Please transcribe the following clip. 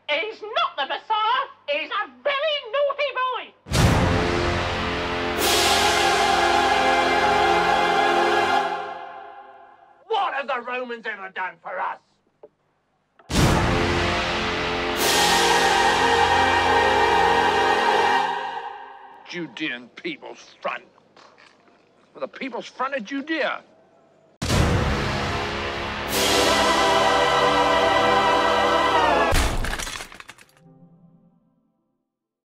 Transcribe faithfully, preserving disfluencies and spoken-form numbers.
He's not the Messiah. He's a very naughty boy. What have the Romans ever done for us? Judean People's Front. Well, the People's Front of Judea.